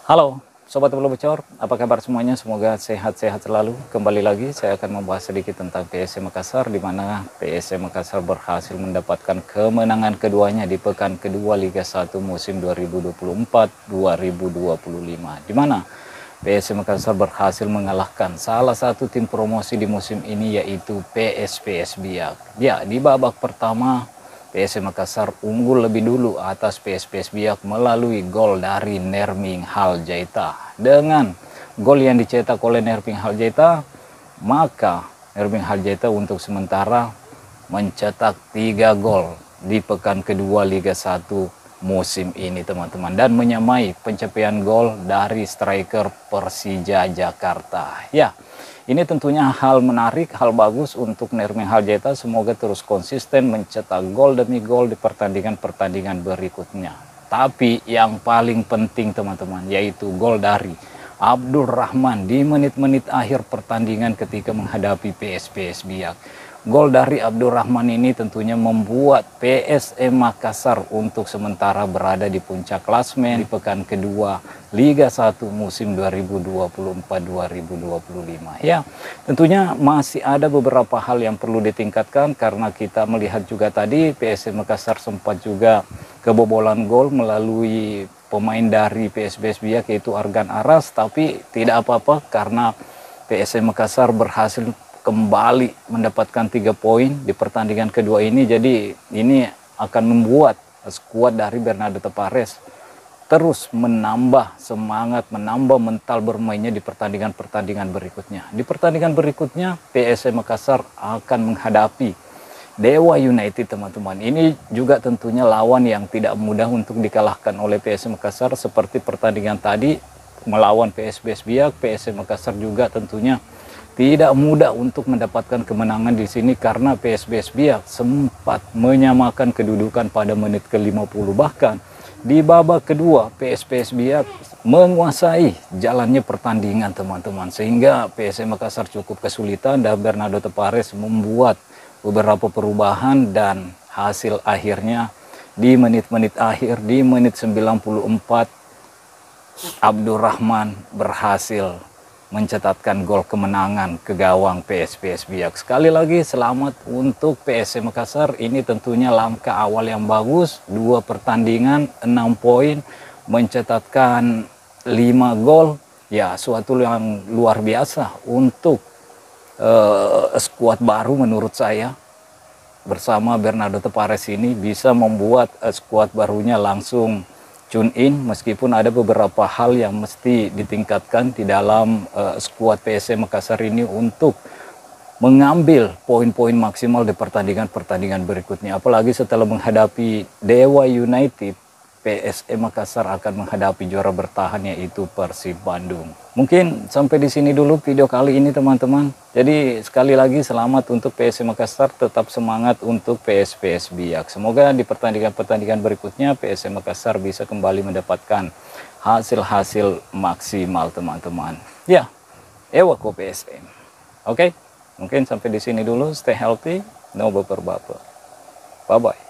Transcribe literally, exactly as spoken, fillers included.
Halo Sobat Bola Bocor, apa kabar semuanya? Semoga sehat-sehat selalu. Kembali lagi saya akan membahas sedikit tentang P S M Makassar, di mana P S M Makassar berhasil mendapatkan kemenangan keduanya di pekan kedua Liga satu musim dua ribu dua puluh empat dua ribu dua puluh lima, di mana P S M Makassar berhasil mengalahkan salah satu tim promosi di musim ini, yaitu P S P S Biak. Ya, di babak pertama P S M Makassar unggul lebih dulu atas P S P S Biak melalui gol dari Nerming Haljaita. Dengan gol yang dicetak oleh Nerming Haljaita, maka Nerming Haljaita untuk sementara mencetak tiga gol di pekan kedua Liga satu musim ini, teman-teman, dan menyamai pencapaian gol dari striker Persija Jakarta. Ya, ini tentunya hal menarik, hal bagus untuk Nerming Haljaita. Semoga terus konsisten mencetak gol demi gol di pertandingan-pertandingan berikutnya. Tapi yang paling penting, teman-teman, yaitu gol dari Abdul Rahman di menit-menit akhir pertandingan ketika menghadapi P S P S Biak. Gol dari Abdul Rahman ini tentunya membuat P S M Makassar untuk sementara berada di puncak klasmen di pekan kedua Liga satu musim dua ribu dua puluh empat dua ribu dua puluh lima. Ya, tentunya masih ada beberapa hal yang perlu ditingkatkan, karena kita melihat juga tadi P S M Makassar sempat juga kebobolan gol melalui pemain dari P S P S Biak, yaitu Argan Aras, tapi tidak apa-apa karena P S M Makassar berhasil kembali mendapatkan tiga poin di pertandingan kedua ini. Jadi ini akan membuat skuad dari Bernardo Tavares terus menambah semangat, menambah mental bermainnya di pertandingan-pertandingan berikutnya. Di pertandingan berikutnya P S M Makassar akan menghadapi Dewa United, teman-teman. Ini juga tentunya lawan yang tidak mudah untuk dikalahkan oleh P S M Makassar. Seperti pertandingan tadi melawan P S P S Biak, P S M Makassar juga tentunya tidak mudah untuk mendapatkan kemenangan di sini, karena P S P S Biak sempat menyamakan kedudukan pada menit ke lima puluh. Bahkan di babak kedua P S P S Biak menguasai jalannya pertandingan, teman-teman, sehingga P S M Makassar cukup kesulitan dan Bernardo Tavares membuat beberapa perubahan, dan hasil akhirnya di menit-menit akhir, di menit sembilan puluh empat, Abdul Rahman berhasil mencatatkan gol kemenangan ke gawang P S P S Biak. Sekali lagi selamat untuk P S M Makassar. Ini tentunya langkah awal yang bagus. Dua pertandingan, enam poin, mencatatkan lima gol. Ya, suatu yang luar biasa untuk uh, skuad baru menurut saya. Bersama Bernardo Tavares ini bisa membuat uh, skuad barunya langsung tune in, meskipun ada beberapa hal yang mesti ditingkatkan di dalam uh, skuad P S M Makassar ini untuk mengambil poin-poin maksimal di pertandingan-pertandingan berikutnya. Apalagi setelah menghadapi Dewa United, P S M Makassar akan menghadapi juara bertahan, yaitu Persib Bandung. Mungkin sampai di sini dulu video kali ini, teman-teman. Jadi sekali lagi selamat untuk P S M Makassar, tetap semangat untuk P S P S Biak. Semoga di pertandingan-pertandingan berikutnya P S M Makassar bisa kembali mendapatkan hasil-hasil maksimal, teman-teman. Ya, Ewako P S M. Oke, mungkin sampai di sini dulu. Stay healthy, no baper-baper. Bye-bye.